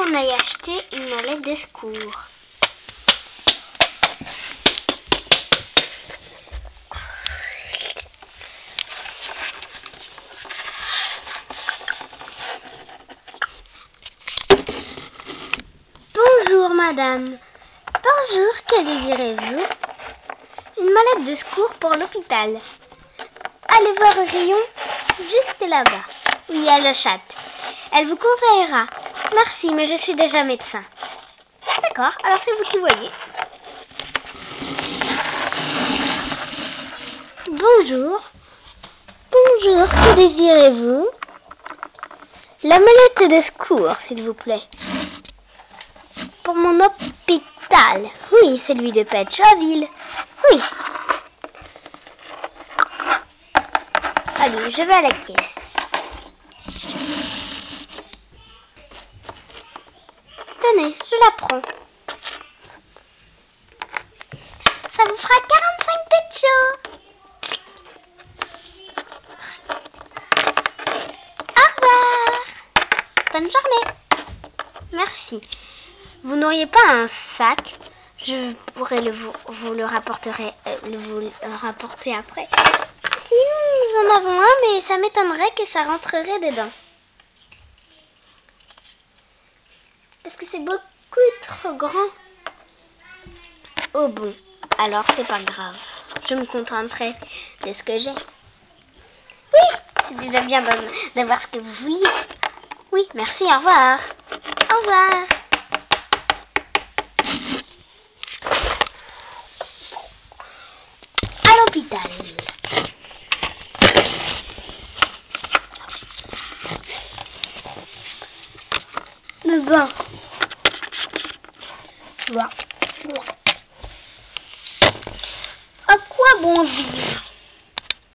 qu'on aille acheter une mallette de secours. Bonjour madame. Bonjour, que désirez-vous? Une mallette de secours pour l'hôpital. Allez voir au rayon, juste là-bas, où il y a le chat. Elle vous conseillera. Merci, mais je suis déjà médecin. D'accord, alors c'est vous qui voyez. Bonjour. Bonjour, que désirez-vous? La mallette de secours, s'il vous plaît. Pour mon hôpital. Oui, celui de Pétionville. Oui. Allez, je vais à la caisse. Tenez, je la prends. Ça vous fera 45 péchos. Au revoir. Bonne journée. Merci. Vous n'auriez pas un sac? Je pourrais vous le rapporter après. Si nous en avons un, mais ça m'étonnerait que ça rentrerait dedans. Parce que c'est beaucoup trop grand. Oh bon, alors c'est pas grave. Je me contenterai de ce que j'ai. Oui, c'est déjà bien d'avoir ce que vous vouliez. Oui, merci, au revoir. Au revoir. À l'hôpital. Mais bon. À quoi bon vivre?